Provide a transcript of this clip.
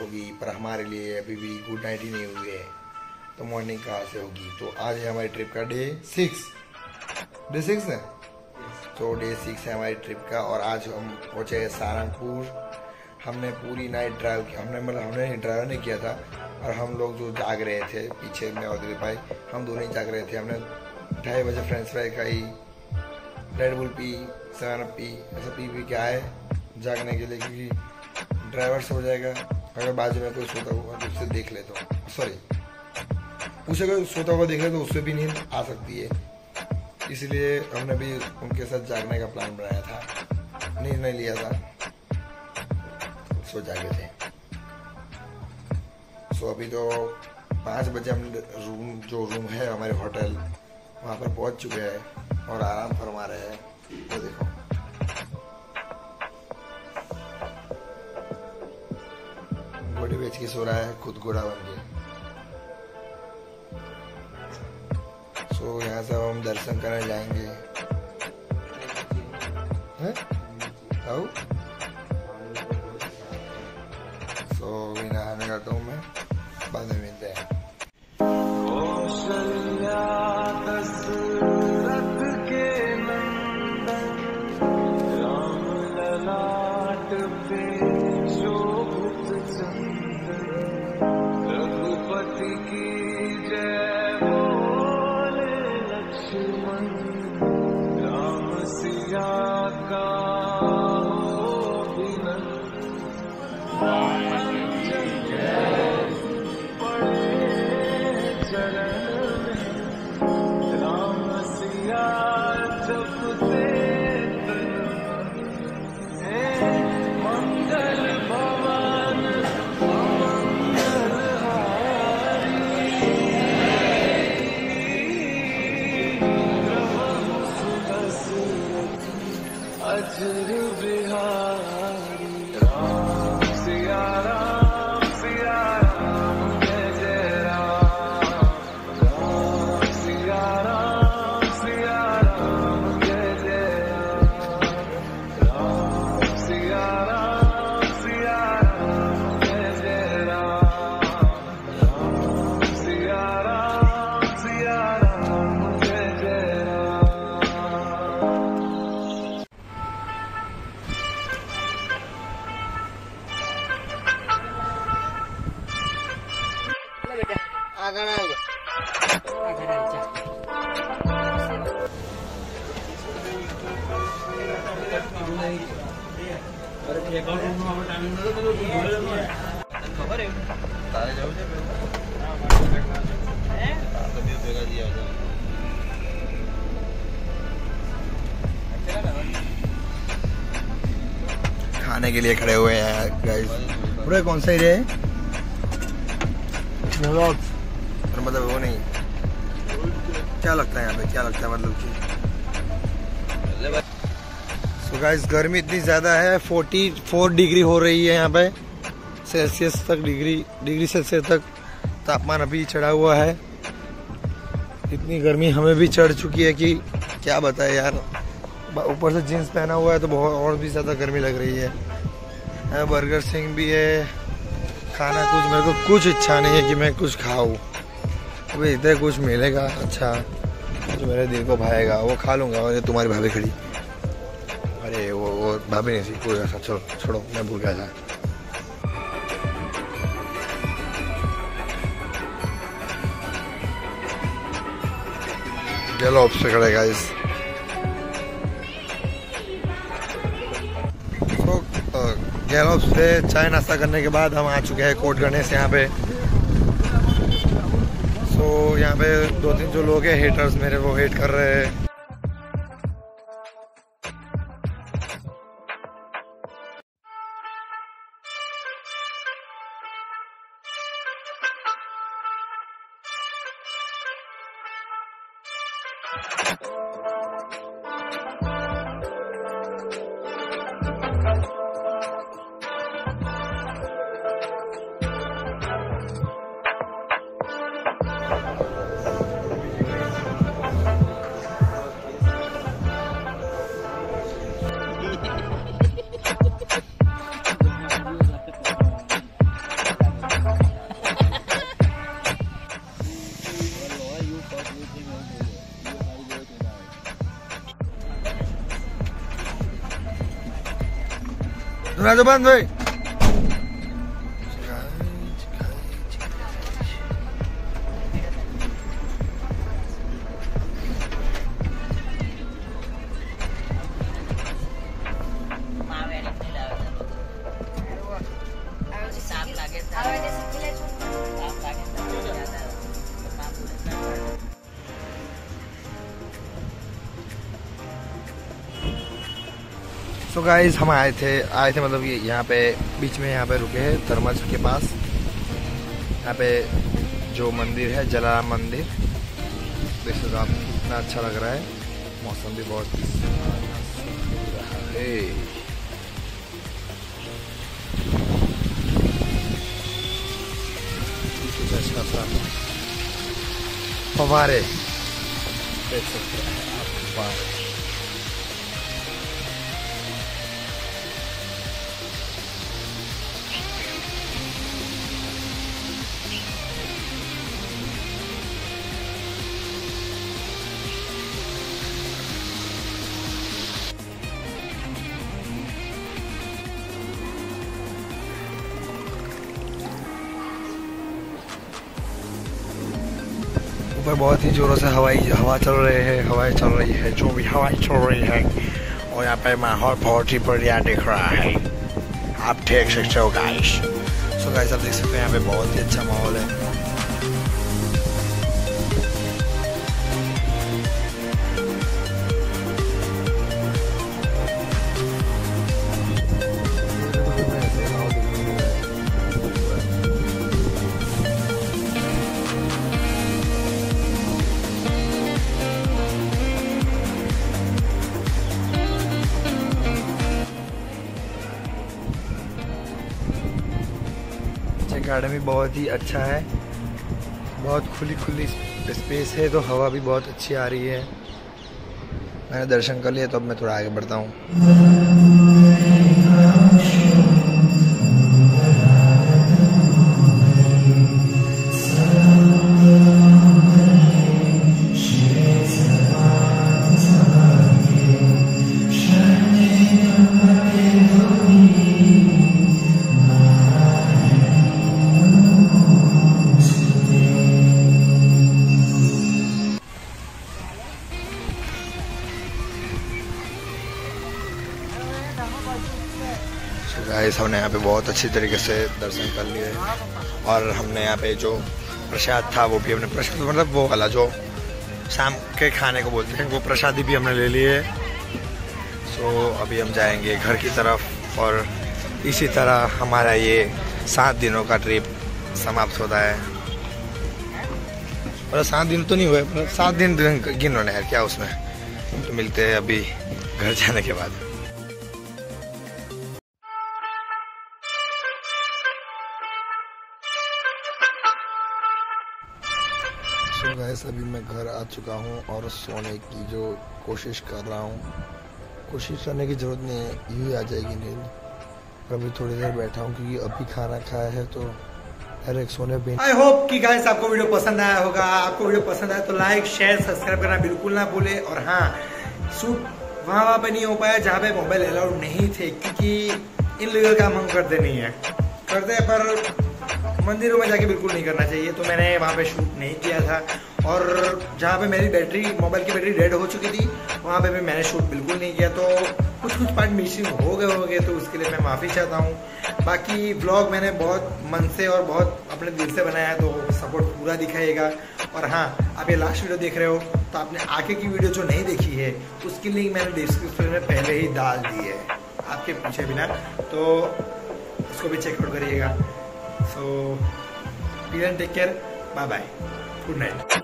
होगी, पर हमारे लिए अभी भी गुड नाइट ही नहीं हुई है, तो मॉर्निंग कहाँ से होगी। तो आज है हमारी ट्रिप का डे 6 है। तो डे 6 है हमारी ट्रिप का, और आज हम पहुँचे सहारनपुर। हमने पूरी नाइट ड्राइव किया, हमने ड्राइव नहीं किया था, और हम लोग जो जाग रहे थे पीछे में और दिलीप भाई, हम दोनों ही जाग रहे थे। हमने 2:30 बजे फ्रेंच फ्राई खाई, रेड बुल पी, 7 पी, ऐसा पी के आए जागने के लिए, क्योंकि ड्राइवर से हो जाएगा। अगर बाजू में कोई सोता होगा तो उससे देख ले, तो उसे कोई सोता हुआ देख ले तो उससे भी नींद आ सकती है, इसलिए हमने भी उनके साथ जागने का प्लान बनाया था। नींद नहीं लिया था, सो जागे थे। सो अभी तो 5 बजे हम रूम है हमारे होटल, वहाँ पर पहुँच चुके हैं और आराम फरमा रहे हैं। वो देखो, घोड़े बेच के सो रहा है, खुद घोड़ा बन के। सो यहाँ से हम दर्शन करने जाएंगे। सो नहाने जाता हूँ मैं, बाद में मिलते हैं। खाने के लिए खड़े हुए हैं गाइस। पूरा कौन सा एरिया है? मतलब वो नहीं, क्या लगता है यहाँ पे, क्या लगता है मतलब कि सो गाइस गर्मी इतनी ज़्यादा है, 44 डिग्री हो रही है यहाँ पे, सेल्सियस तक डिग्री सेल्सियस तक तापमान अभी चढ़ा हुआ है। इतनी गर्मी हमें भी चढ़ चुकी है कि क्या बताए यार। ऊपर से जीन्स पहना हुआ है तो बहुत और भी ज़्यादा गर्मी लग रही है। बर्गर सिंह भी है, खाना कुछ मेरे को कुछ इच्छा नहीं है कि मैं कुछ खाऊं। अभी इधर कुछ मिलेगा अच्छा जो मेरे दिल को भाएगा वो खा लूँगा। और तुम्हारी भाभी खड़ी, अरे वो भाभी नहीं थी, कोई ऐसा, चलो छोड़ो, मैं भूल गया था। गैलोप से खड़े गाइस। गैलोप से चाय नाश्ता करने के बाद हम आ चुके हैं कोट गणेश यहाँ पे। सो यहाँ पे 2-3 जो लोग हैं हेटर्स मेरे, वो हेट कर रहे हैं। दरवाजा बंद भाई। तो गाइस हम आए थे मतलब कि यहाँ पे बीच में यहाँ पे रुके हैं धर्मज के पास। यहाँ पे जो मंदिर है जलाराम मंदिर, देख सकते हो आप कितना अच्छा लग रहा है। मौसम भी बहुत फव्वारे देख सकते हैं आप, फव्वारे। ऊपर बहुत ही जोरों से हवा चल रही है, हवाएं चल रही है, जो भी हवाएं चल रही है। और यहाँ पे माहौल बहुत ही बढ़िया दिख रहा है, आप देख सकते हो गाइस। सो गाइस आप देख सकते हो यहाँ पे बहुत ही अच्छा माहौल है। गार्डन भी बहुत ही अच्छा है, बहुत खुली स्पेस है, तो हवा भी बहुत अच्छी आ रही है। मैंने दर्शन कर लिया, तो अब मैं थोड़ा आगे बढ़ता हूँ। गाइस हमने यहाँ पे बहुत अच्छी तरीके से दर्शन कर लिए और हमने यहाँ पे जो प्रसाद था वो भी हमने, प्रसाद मतलब वो वाला जो शाम के खाने को बोलते हैं, वो प्रसादी भी हमने ले लिए। सो अभी हम जाएंगे घर की तरफ और इसी तरह हमारा ये 7 दिनों का ट्रिप समाप्त होता है। और 7 दिन तो नहीं हुए, 7 दिन गिन होने यार, क्या उसमें। तो मिलते हैं अभी घर जाने के बाद। सो गाइस अभी मैं घर आ चुका हूँ और सोने की जो कोशिश कर रहा हूँ। कोशिश करने की ज़रूरत नहीं है, यूँ ही आ जाएगी नींद। अभी थोड़ी देर बैठा हूँ क्योंकि अभी खाना खाया है, तो डायरेक्ट सोने पे। आई होप कि गाइस आपको वीडियो पसंद आया होगा। आपको वीडियो पसंद आया तो लाइक शेयर सब्सक्राइब करना बिल्कुल ना भूले। और हाँ, शूट वहाँ पे नहीं हो पाया जहाँ पे मोबाइल अलाउड नहीं थे, क्योंकि इनलीगल काम हम करते नहीं है, करते पर मंदिरों में जाके बिल्कुल नहीं करना चाहिए। तो मैंने वहाँ पे शूट नहीं किया था। और जहाँ पे मेरी बैटरी, मोबाइल की बैटरी डेड हो चुकी थी, वहाँ पे भी मैंने शूट बिल्कुल नहीं किया। तो कुछ पार्ट मिसिंग हो गए, तो उसके लिए मैं माफ़ी चाहता हूँ। बाकी व्लॉग मैंने बहुत मन से और बहुत अपने दिल से बनाया है, तो सपोर्ट पूरा दिखाइएगा। और हाँ, आप ये लास्ट वीडियो देख रहे हो तो आपने आगे की वीडियो जो नहीं देखी है उसकी लिंक मैंने डिस्क्रिप्शन में पहले ही डाल दी है, आपके पूछे बिना, तो उसको भी चेकआउट करिएगा। So, take care. Bye bye. Good night.